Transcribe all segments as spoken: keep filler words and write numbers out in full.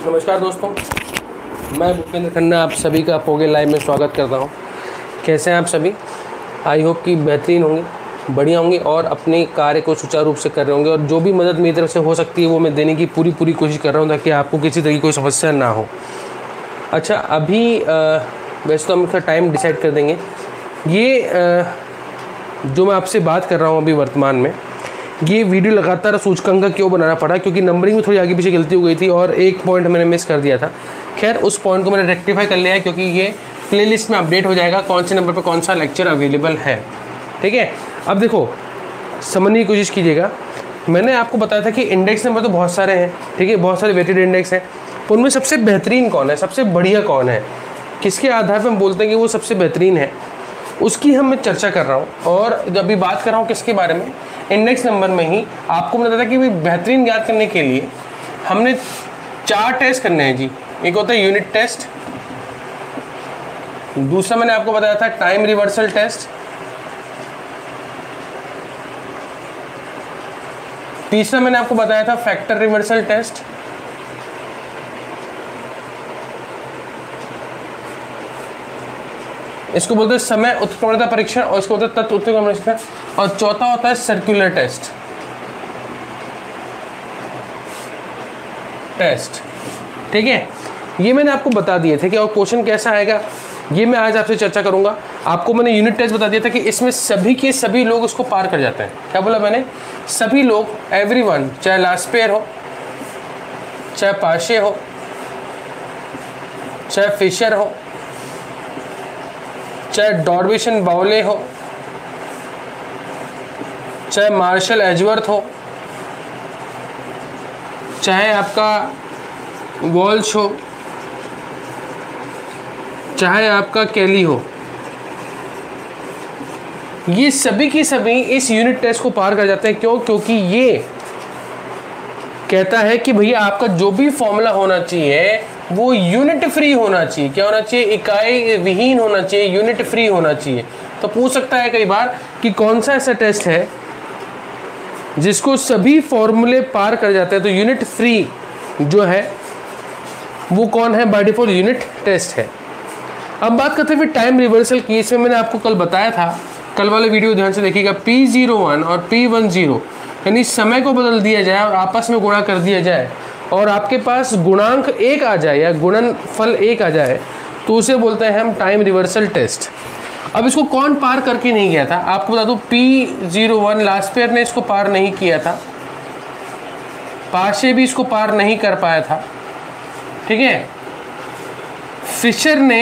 नमस्कार दोस्तों, मैं भूपेंद्र खन्ना आप सभी का पोगे लाइव में स्वागत करता हूं। कैसे हैं आप सभी? आई होप कि बेहतरीन होंगे, बढ़िया होंगे और अपने कार्य को सुचारू रूप से कर रहे होंगे। और जो भी मदद मेरी तरफ से हो सकती है वो मैं देने की पूरी पूरी कोशिश कर रहा हूं ताकि आपको किसी तरह की कोई समस्या ना हो। अच्छा, अभी आ, वैसे तो हम इसका टाइम डिसाइड कर देंगे। ये आ, जो मैं आपसे बात कर रहा हूँ अभी वर्तमान में, ये वीडियो लगातार सूचकांक क्यों बनाना पड़ा, क्योंकि नंबरिंग में थोड़ी आगे पीछे गलती हो गई थी और एक पॉइंट मैंने मिस कर दिया था। खैर, उस पॉइंट को मैंने रेक्टिफाई कर लिया है, क्योंकि ये प्लेलिस्ट में अपडेट हो जाएगा कौन से नंबर पर कौन सा लेक्चर अवेलेबल है। ठीक है, अब देखो, समझने की कोशिश कीजिएगा। मैंने आपको बताया था कि इंडेक्स नंबर तो बहुत सारे हैं, ठीक है, बहुत सारे वेटेड इंडेक्स हैं। तो उनमें सबसे बेहतरीन कौन है, सबसे बढ़िया कौन है, किसके आधार पर हम बोलते हैं कि वो सबसे बेहतरीन है, उसकी हम मैं चर्चा कर रहा हूँ। और जब भी बात कर रहा हूँ किसके बारे में, इंडेक्स नंबर में ही आपको बताया था कि भाई बेहतरीन ज्ञात करने के लिए हमने चार टेस्ट करने हैं जी। एक होता है यूनिट टेस्ट, दूसरा मैंने आपको बताया था टाइम रिवर्सल टेस्ट, तीसरा मैंने आपको बताया था फैक्टर रिवर्सल टेस्ट, इसको बोलते हैं समय उत्क्रमणता परीक्षण और इसको बोलते हैं तत्व उत्क्रमण परीक्षण, और चौथा होता है सर्कुलर टेस्ट टेस्ट ठीक है, ये मैंने आपको बता दिए थे कि और क्वेश्चन कैसा आएगा ये मैं आज आपसे चर्चा करूंगा। आपको मैंने यूनिट टेस्ट बता दिया था कि इसमें सभी के सभी लोग उसको पार कर जाते हैं। क्या बोला मैंने? सभी लोग, एवरीवन, चाहे लास्ट पेयर हो, चाहे पाशे हो, चाहे फिशर हो, चाहे डॉर्बिशन बाउले हो, चाहे मार्शल एजवर्थ हो, चाहे आपका वॉल्श हो, चाहे आपका कैली हो, ये सभी की सभी इस यूनिट टेस्ट को पार कर जाते हैं। क्यों? क्योंकि ये कहता है कि भैया आपका जो भी फॉर्मूला होना चाहिए वो यूनिट फ्री होना चाहिए। क्या होना चाहिए? इकाई विहीन होना चाहिए, यूनिट फ्री होना चाहिए। तो पूछ सकता है कई बार कि कौन सा ऐसा टेस्ट है जिसको सभी फॉर्मूले पार कर जाते हैं। तो यूनिट फ्री जो है वो कौन है? बाय डिफॉल्ट यूनिट टेस्ट है। अब बात करते हैं फिर टाइम रिवर्सल की। इसमें मैंने आपको कल बताया था, कल वाले वीडियो ध्यान से देखिएगा, पी ज़ीरो वन और पी वन ज़ीरो यानी समय को बदल दिया जाए और आपस में गुणा कर दिया जाए और आपके पास गुणांक एक आ जाए या गुणनफल एक आ जाए, तो उसे बोलते हैं हम टाइम रिवर्सल टेस्ट। अब इसको कौन पार करके नहीं गया था? आपको बता दूं, P zero one Laspeyres ने इसको पार नहीं किया था, पाशे भी इसको पार नहीं कर पाया था, ठीक है, फिशर ने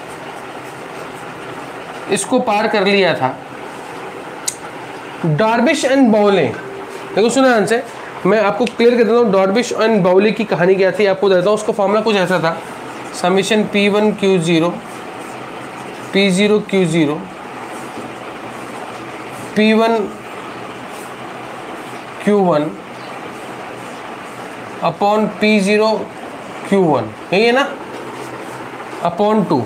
इसको पार कर लिया था, डॉर्बिश एंड बाउले, देखो सुना ध्यान से, मैं आपको क्लियर कर देता हूँ। डॉर्बिश एंड बाउले की कहानी क्या थी आपको देता हूँ। उसका फॉर्मूला कुछ ऐसा था, summation P one Q zero, P zero Q zero, P one Q one upon P zero Q one, यही है ना, अपॉन टू।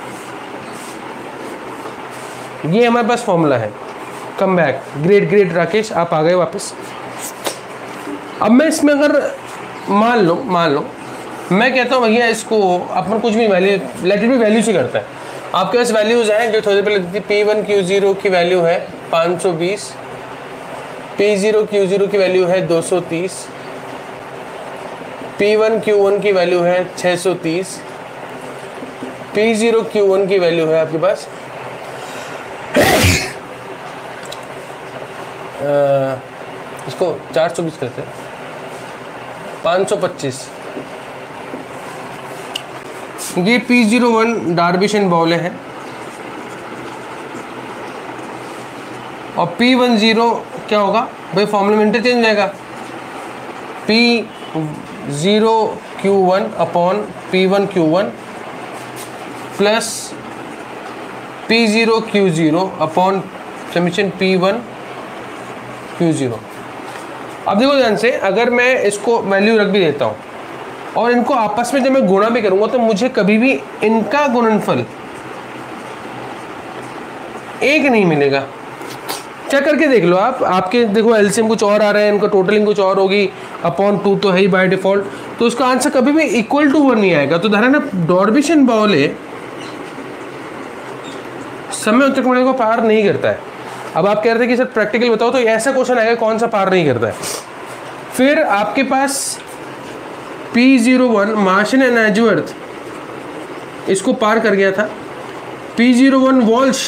ये हमारे पास फॉर्मूला है। Come back, great great Rakesh, आप आ गए वापस। अब मैं इसमें अगर मान लो मान लो मैं कहता हूँ भैया इसको अपन कुछ भी value, let it be value से करता है। आपके पास वैल्यूज हैं जो थोड़ी देर पहले दी थी। पी वन क्यू ज़ीरो की वैल्यू है पाँच सौ बीस, पी ज़ीरो क्यू ज़ीरो की वैल्यू है दो सौ तीस, पी वन क्यू वन की वैल्यू है छः सौ तीस, पी ज़ीरो क्यू वन की वैल्यू है आपके पास आ, इसको चार सौ बीस करते हैं, पाँच सौ पच्चीस। ये P zero one Dorbish and Bowley है और पी वन ज़ीरो क्या होगा भाई? फॉर्मूला में इंटरचेंज हो जाएगा, P zero Q one upon P one Q one plus P zero Q zero upon summation P one Q zero. अब देखो ध्यान से, अगर मैं इसको वैल्यू रख भी देता हूँ और इनको आपस में जब मैं गुणा भी करूँगा तो मुझे कभी भी इनका गुणनफल एक नहीं मिलेगा। चेक करके देख लो आप, आपके देखो एलसीएम कुछ और आ रहे हैं, इनका टोटलिंग कुछ और होगी, अपॉन टू तो है ही बाय डिफॉल्ट, तो उसका आंसर कभी भी इक्वल टू वन नहीं आएगा। तो धारणा डॉर्बिशन बाउले समय उत्क्रमण को पार नहीं करता है। अब आप कह रहे थे कि सर प्रैक्टिकल बताओ, तो ऐसा क्वेश्चन आएगा कौन सा पार नहीं करता है। फिर आपके पास P zero one Marshall and Edgeworth इसको पार कर गया था, पी ज़ीरो वन वॉल्श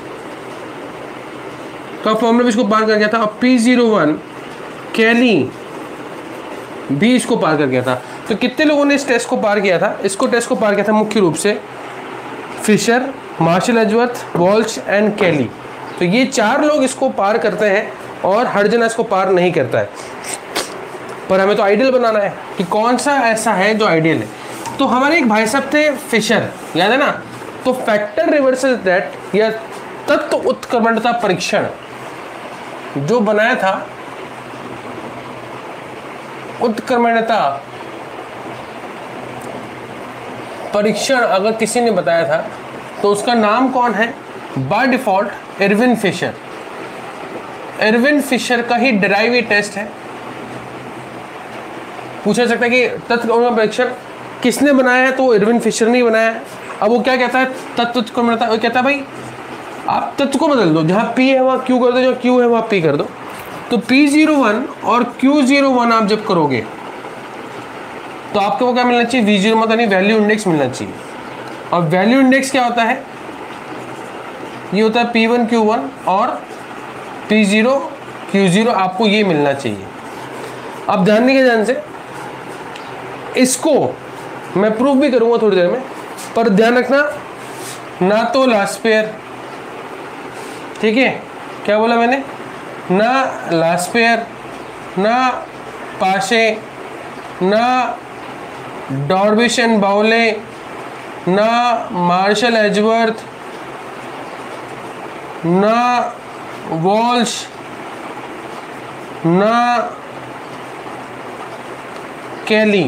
का फॉर्मूला भी इसको पार कर गया था, और पी ज़ीरो वन कैली भी इसको पार कर गया था। तो कितने लोगों ने इस टेस्ट को पार किया था? इसको टेस्ट को पार किया था मुख्य रूप से Fisher, Marshall Edgeworth, Walsh and Kelly. तो ये चार लोग इसको पार करते हैं और हर जना इसको पार नहीं करता है। पर हमें तो आइडियल बनाना है कि कौन सा ऐसा है जो आइडियल है। तो हमारे एक भाई साहब थे फिशर, याद है ना? तो फैक्टर रिवर्सल दैट या तत्व उत्क्रमणता परीक्षण जो बनाया था, उत्क्रमणता परीक्षण अगर किसी ने बताया था तो उसका नाम कौन है? By default Irving Fisher. Irving Fisher का ही डिराइव टेस्ट है। पूछा सकता है कि तत्व परीक्षण किसने बनाया है, तो वो इरविन फिशर ने बनाया है। अब वो क्या कहता है तत्व उत्क्रमणता, वो कहता है भाई आप तत्व को बदल दो, जहाँ P है वहाँ Q कर दो, जहाँ Q है वहाँ P कर दो। तो पी ज़ीरो वन और क्यू ज़ीरो वन आप जब करोगे तो आपको वो क्या मिलना चाहिए? वी ज़ीरो मतलब नहीं, वैल्यू इंडेक्स मिलना चाहिए। और वैल्यू इंडेक्स क्या होता है? ये होता है पी वन क्यू वन और पी ज़ीरो क्यू ज़ीरो, आपको ये मिलना चाहिए। अब ध्यान देंगे ध्यान से, इसको मैं प्रूफ भी करूंगा थोड़ी देर में, पर ध्यान रखना ना तो लास्ट पेयर, ठीक है? क्या बोला मैंने? ना लास्ट पेयर, ना पाशे, ना डॉर्बिशन बाउले, ना मार्शल एजवर्थ, ना वॉल्श, ना कैली,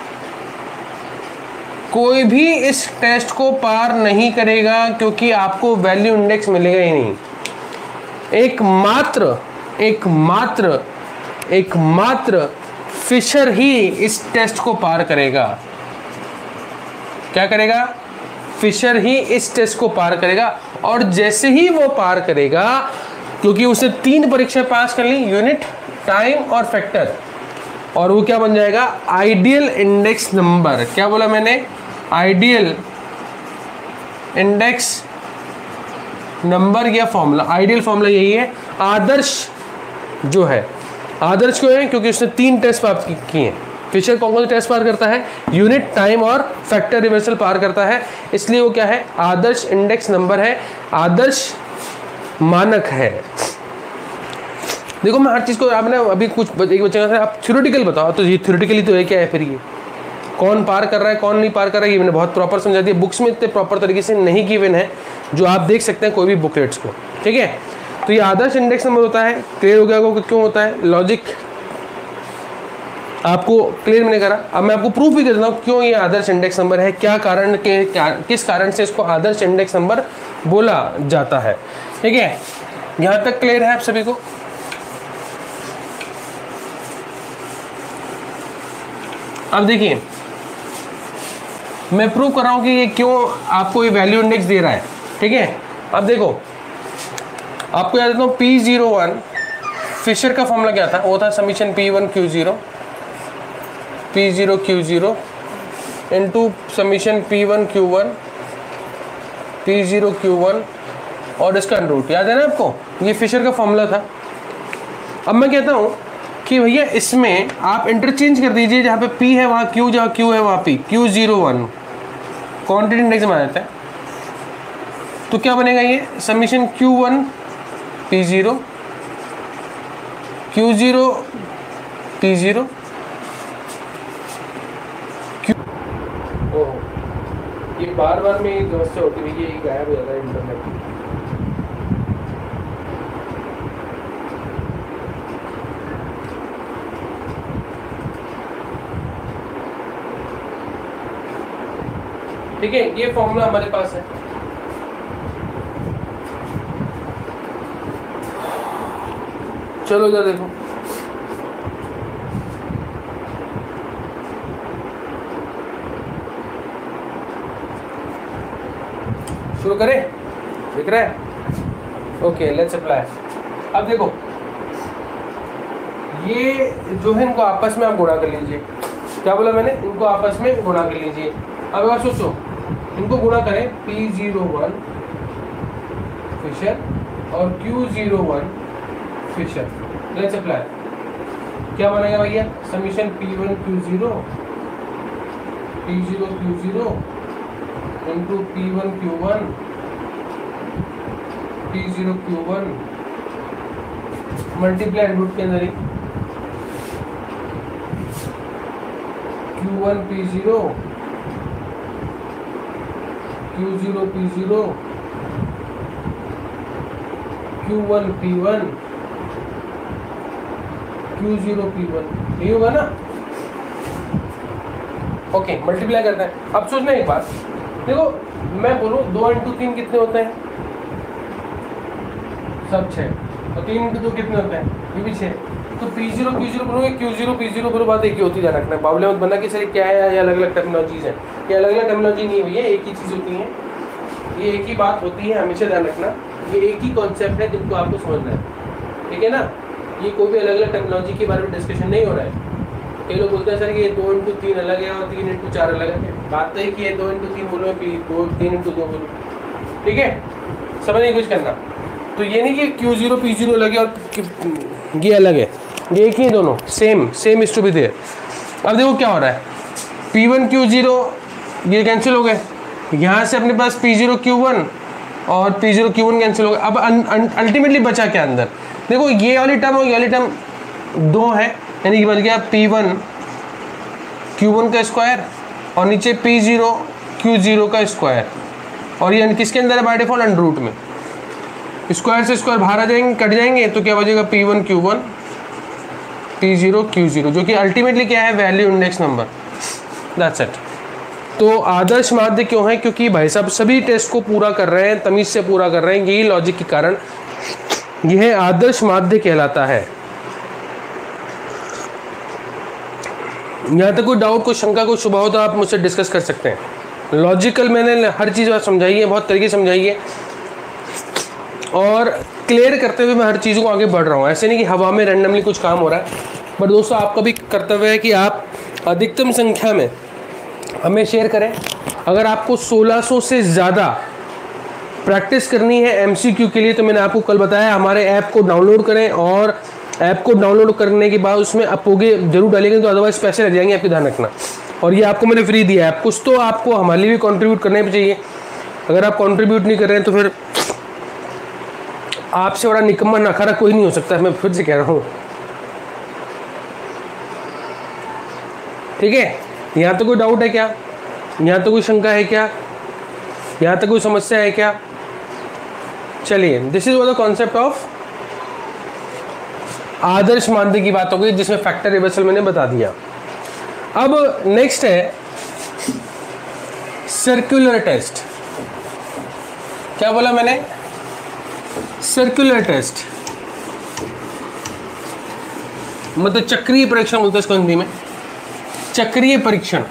कोई भी इस टेस्ट को पार नहीं करेगा क्योंकि आपको वैल्यू इंडेक्स मिलेगा ही नहीं। एक मात्र एक मात्र एक मात्र फिशर ही इस टेस्ट को पार करेगा। क्या करेगा? फिशर ही इस टेस्ट को पार करेगा। और जैसे ही वो पार करेगा, क्योंकि उसने तीन परीक्षा पास कर ली, यूनिट, टाइम और फैक्टर, और वो क्या बन जाएगा? Ideal index number. क्या बोला मैंने? आइडियल इंडेक्स नंबर या फॉर्मूला। आइडियल फॉर्मूला यही है। आदर्श जो है, आदर्श क्यों है? क्योंकि उसने तीन टेस्ट पार किए हैं। फिशर कौन कौन से टेस्ट पार करता है? यूनिट, टाइम और फैक्टर रिवर्सल पार करता है, इसलिए वो क्या है? आदर्श इंडेक्स नंबर है, आदर्श मानक है। देखो मैं हर चीज़ को, आपने अभी कुछ एक बच्चे का आप थ्योरेटिकल बताओ, तो ये थ्योरेटिकली तो है क्या है? फिर ये कौन पार कर रहा है कौन नहीं पार कर रहा है, ये मैंने बहुत प्रॉपर समझा दिया। बुक्स में इतने प्रॉपर तरीके से नहीं गिवन है जो आप देख सकते हैं कोई भी बुकलेट्स को, ठीक है? तो ये आदर्श इंडेक्स नंबर होता है। क्लियर हो गया आपको क्यों होता है? लॉजिक आपको क्लियर मैंने करा। अब मैं आपको प्रूफ भी कर देता हूँ क्यों ये आदर्श इंडेक्स नंबर है, क्या कारण के क्या, किस कारण से इसको आदर्श इंडेक्स नंबर बोला जाता है, ठीक है? यहाँ तक क्लियर है आप सभी को? अब देखिए मैं प्रूव कर रहा हूँ कि ये क्यों आपको ये वैल्यू इंडेक्स दे रहा है, ठीक है? अब देखो आपको याद देता हूँ, पी ज़ीरो वन फिशर का फॉर्मूला क्या था? वो था summation P one Q zero P zero Q zero into summation P one Q one P zero Q one और इसका रूट। याद है ना आपको? ये फिशर का फॉर्मूला था। अब मैं कहता हूँ कि भैया इसमें आप इंटरचेंज कर दीजिए, जहाँ पे P है वहाँ Q, जहाँ Q है वहाँ P, Q zero one quantity index में आ जाता है। तो क्या बनेगा? ये summation Q one P zero Q zero P zero Q. Oh, ये बार बार में समस्या होती है, ये गायब हो जाता है इंटरनेट। ठीक है, ये फॉर्मूला हमारे पास है। चलो इधर देखो, शुरू करें, दिख रहा है? Okay, let's apply. अब देखो ये जो है इनको आपस में आप गुणा कर लीजिए। क्या बोला मैंने? इनको आपस में गुणा कर लीजिए। अब अगर सोचो इनको गुणा करें, पी जीरो वन फिशर और Q zero one Fisher, let's apply. क्या बनेगा भैया? Summation P one Q zero P zero Q zero into P one Q one P zero Q one multiply root के अंदर ही Q one P zero Q zero P zero Q one P one Q zero P one, यही होगा ना? Okay, multiply करते हैं। अब सोचना एक बात, देखो मैं बोलूँ दो इंटू तीन कितने होते हैं? सब छः। और तीन इंटू दो कितने होते हैं? ये भी छः। तो पी जीरो क्यू जीरो बोलोगे, क्यू जीरो पी जीरो बोलो, बात एक ही होती है, रखना बाबले मत बनना कि सर क्या है, ये अलग अलग टेक्नोलॉजीज है। ये अलग अलग टेक्नोलॉजी नहीं है भैया, एक ही चीज़ होती है, ये एक ही बात होती है, हमेशा ध्यान रखना। ये एक ही कॉन्सेप्ट है जिनको आपको समझना है, ठीक है ना? ये कोई भी अलग अलग टेक्नोलॉजी के बारे में डिस्कशन नहीं हो रहा है। कई लोग बोलते हैं सर कि ये दो इंटू तीन अलग है और तीन इंटू चार अलग है। बात तो है कि ये दो इंटू तीन बोलो, दो तीन इंटू दो बोलो, ठीक है? समझने की कोशिश करना। तो ये नहीं कि क्यू जीरो पी जीरो अलग है और ये अलग है, ये एक ही दोनों same same is to be there. अब देखो क्या हो रहा है, पी वन क्यू जीरो ये कैंसिल हो गए, यहाँ से अपने पास पी जीरो क्यू वन और P zero Q one cancel हो गए। अब अल्टीमेटली बचा क्या अंदर? देखो ये वाली टर्म और ये वाली टर्म दो है, यानी कि बन गया पी वन क्यू वन का स्क्वायर और नीचे पी जीरो क्यू जीरो का स्क्वायर, और ये किसके अंदर है बाय डिफॉल्ट? अंडर रूट में। स्क्वायर से स्क्वायर बाहर आ जाएंगे, कट जाएंगे, तो क्या बचेगा? P one Q one P zero Q zero, जो कि अल्टीमेटली क्या है? Value index number, that's it. तो आदर्श माध्य क्यों है? क्योंकि भाई साहब सभी टेस्ट को पूरा कर रहे हैं, तमीज से पूरा कर रहे हैं, यही लॉजिक के कारण यह आदर्श माध्य कहलाता है। यहाँ तक कोई डाउट, कोई शंका, कोई शुबा हो तो आप मुझसे डिस्कस कर सकते हैं। लॉजिकल मैंने हर चीज़ बात समझाई है, बहुत तरीके समझाई है, और क्लियर करते हुए मैं हर चीज़ों को आगे बढ़ रहा हूँ। ऐसे नहीं कि हवा में रैंडमली कुछ काम हो रहा है, बट दोस्तों आपका भी कर्तव्य है कि आप अधिकतम संख्या में हमें शेयर करें। अगर आपको सोलह सौ से ज़्यादा प्रैक्टिस करनी है एमसीक्यू के लिए, तो मैंने आपको कल बताया हमारे ऐप को डाउनलोड करें, और ऐप को डाउनलोड करने के बाद उसमें अपोगे जरूर डालेंगे, तो अदरवाइज पैसे लग जाएंगे, आपकी ध्यान रखना। और ये आपको मैंने फ्री दिया है, कुछ तो आपको हमारे लिए भी कॉन्ट्रीब्यूट करने भी चाहिए। अगर आप कॉन्ट्रीब्यूट नहीं कर रहे हैं तो फिर आपसे बड़ा निकम्मा नखारा कोई नहीं हो सकता, मैं फिर से कह रहा हूँ, ठीक है? यहाँ तो कोई डाउट है क्या? यहाँ तो कोई शंका है क्या? यहाँ तक कोई समस्या है क्या? चलिए, this is the concept of आदर्श माध्य की बात हो गई, जिसमें फैक्टर रिवर्सल मैंने बता दिया। अब नेक्स्ट है सर्कुलर टेस्ट। क्या बोला मैंने? सर्कुलर टेस्ट मतलब चक्रीय परीक्षण बोलते हैं इसको हिंदी में, चक्रीय परीक्षण।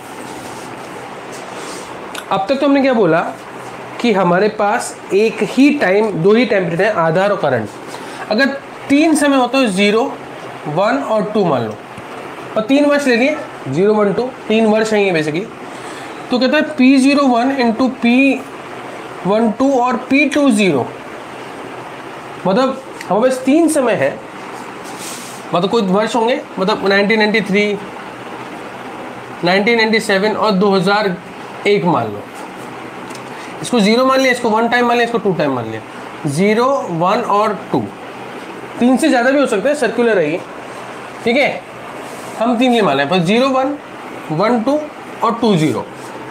अब तक तो हमने क्या बोला कि हमारे पास एक ही टाइम, दो ही टेम्परेचर है, आधार और करंट। अगर तीन समय होता है, जीरो वन और टू मान लो, और तीन वर्ष ले लिए, जीरो वन टू, तीन वर्ष हैं ये बेसिकली। तो कहता है P zero one into P one two और पी टू जीरो, मतलब हमारे पास तीन समय है, मतलब कोई वर्ष होंगे, मतलब nineteen ninety three, nineteen ninety seven और दो हज़ार एक मान लो। इसको जीरो मान लिया, इसको वन टाइम मान लिया, इसको टू टाइम मान लिया। जीरो वन और टू, तीन से ज़्यादा भी हो सकता है, सर्कुलर है ये, ठीक है? हम तीन लिए मान लें, बस जीरो वन, वन टू और टू जीरो।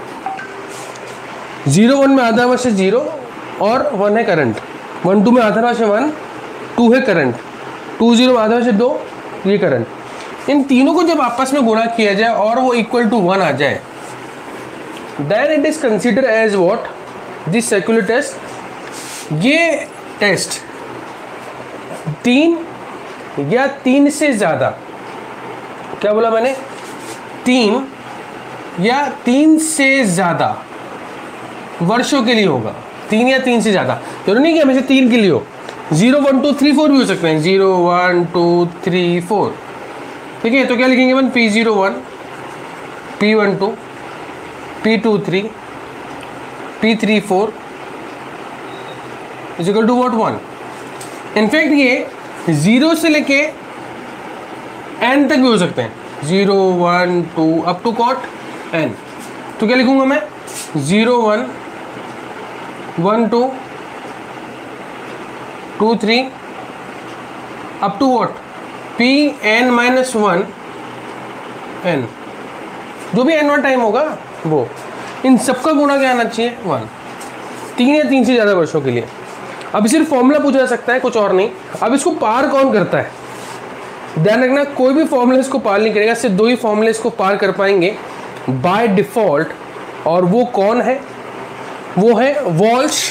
जीरो वन में आधा वर्ष है जीरो और वन है करंट, वन टू में आधा वर्ष है वन, टू है करंट, टू जीरो में आधा वर्ष है दो, ये करंट। इन तीनों को जब आपस में गुणा किया जाए और वो इक्वल टू वन आ जाए, then it is consider as what? This circular test. ये टेस्ट तीन या तीन से ज़्यादा, क्या बोला मैंने, तीन या तीन से ज़्यादा वर्षों के लिए होगा, तीन या तीन से ज़्यादा, जरूरी नहीं कि हमेशा तीन के लिए हो, zero one two three four भी हो सकते हैं, zero one two three four, ठीक है। तो क्या लिखेंगे अपन, P zero one, P one two, P two three, P three four is equal to what, one. In fact ये जीरो से लेके एन तक भी हो सकते हैं, zero one two up to कॉट एन। तो क्या लिखूंगा मैं, zero one, one two, two three up to what, P N minus one N, जो भी एन वन टाइम होगा वो, इन सबका गुणा क्या आना चाहिए, वन, तीन या तीन से ज़्यादा वर्षों के लिए। अब सिर्फ फॉर्मूला पूछा जा सकता है, कुछ और नहीं। अब इसको पार कौन करता है, ध्यान रखना, कोई भी फॉर्मूला इसको पार नहीं करेगा, सिर्फ दो ही फॉर्मूले इसको पार कर पाएंगे बाय डिफॉल्ट, और वो कौन है, वो है वॉल्श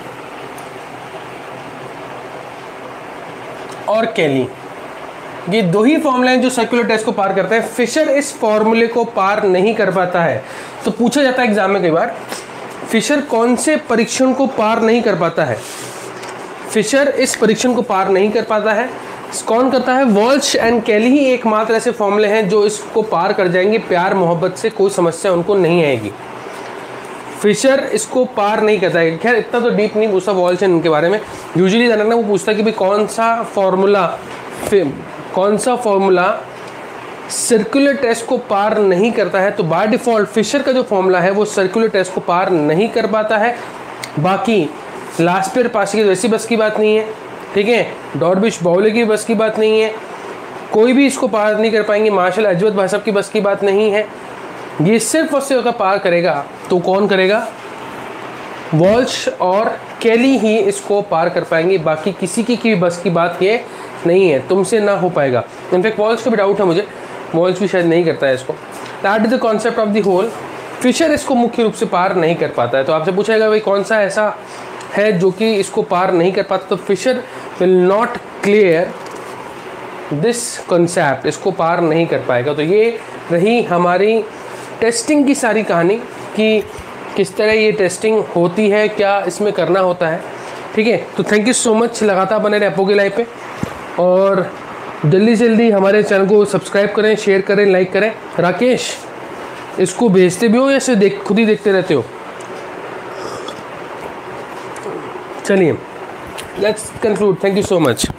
और केली। ये दो ही फॉर्मूले हैं जो सर्कुलर टेस्ट को पार करते हैं। फिशर इस फॉर्मूले को पार नहीं कर पाता है। तो पूछा जाता है एग्जाम में कई बार, फिशर कौन से परीक्षण को पार नहीं कर पाता है, फिशर इस परीक्षण को पार नहीं कर पाता है, कौन करता है, वॉल्श एंड केली ही एकमात्र ऐसे फॉर्मूले हैं जो इसको पार कर जाएंगे, प्यार मोहब्बत से कोई समस्या उनको नहीं आएगी। फिशर इसको पार नहीं करता है। खैर इतना तो डीप नहीं पूछता वॉल्श एंड इनके बारे में, यूजुअली ध्यान रखना वो पूछता है कि भाई कौन सा फॉर्मूला कौन सा फॉर्मूला सर्कुलर टेस्ट को पार नहीं करता है। तो बाय डिफ़ॉल्ट फिशर का जो फॉर्मूला है वो सर्कुलर टेस्ट को पार नहीं कर पाता है। बाकी लास्पेयर पासी की वैसी बस की बात नहीं है, ठीक है, डॉर्बिश बाउले की बस की बात नहीं है, कोई भी इसको पार नहीं कर पाएंगे, मार्शल अजवत भाई साहब की बस की बात नहीं है। ये सिर्फ उससे होकर पार करेगा तो कौन करेगा, वॉल्श और केली ही इसको पार कर पाएंगे, बाकी किसी की की बस की बात ये नहीं है, तुमसे ना हो पाएगा। इनफैक्ट वॉल्श का भी डाउट है मुझे, वॉल्श भी शायद नहीं करता है इसको। That is the concept of the whole. Fisher इसको मुख्य रूप से पार नहीं कर पाता है। तो आपसे पूछेगा भाई कौन सा ऐसा है जो कि इसको पार नहीं कर पाता, तो Fisher will not clear this concept, इसको पार नहीं कर पाएगा। तो ये रही हमारी टेस्टिंग की सारी कहानी कि किस तरह ये टेस्टिंग होती है, क्या इसमें करना होता है, ठीक है। तो थैंक यू सो मच, लगातार बने रहे एपोके लाइव पे, और जल्दी से जल्दी हमारे चैनल को सब्सक्राइब करें, शेयर करें, लाइक करें। राकेश, इसको भेजते भी हो या सिर्फ देख खुद ही देखते रहते हो? चलिए, let's conclude. Thank you so much.